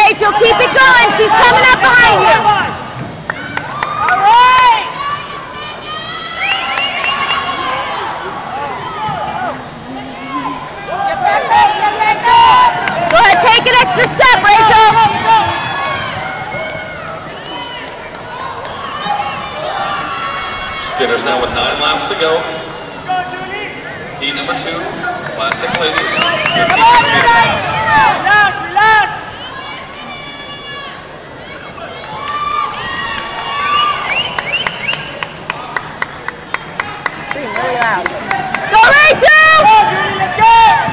Rachel. Keep it going. She's coming up behind you. All right. Get back up. Get back up. Go ahead. Take an extra step, Rachel. Skitters now with 9 laps to go. Heat number 2, Classic Ladies. 15 Relax, relax. Scream really loud. Go, Rachel! Let's go.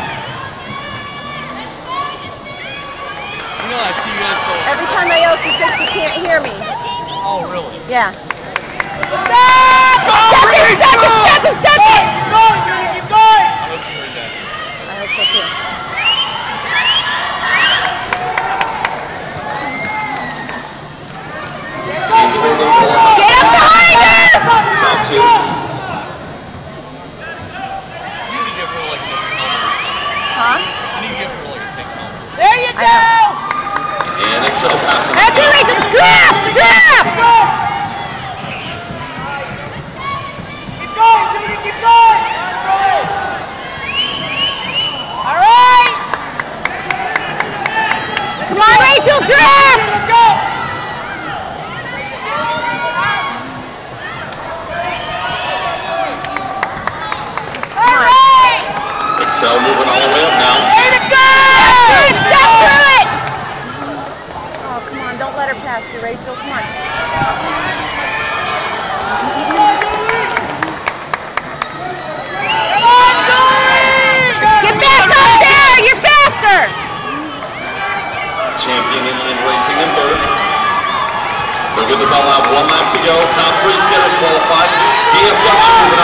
You know, I see you guys so. Every time I yell, she says she can't hear me. Oh, really? Yeah. Step Step it, step it, step it, step it! Keep going, Judy, keep going. I hope you heard that. I hope so too. Team Portland pulling Get up behind her! top 2. You need to give her like a different helmet or something. Huh? You need to give her like a pink helmet. There you go. And Excel passing. That's it, Rachel. Draft! Draft! Keep going, Judy, keep going. All right. Come on, Rachel, draft! Let's go. All right. Excel moving all the way up now. Way to go. Step through it! Oh, come on, don't let her pass you, Rachel. Come on. Get back up there! You're faster! Champion Inline Racing in 3rd. They'll get the ball out. 1 lap to go. Top 3 Skitters qualified. DFW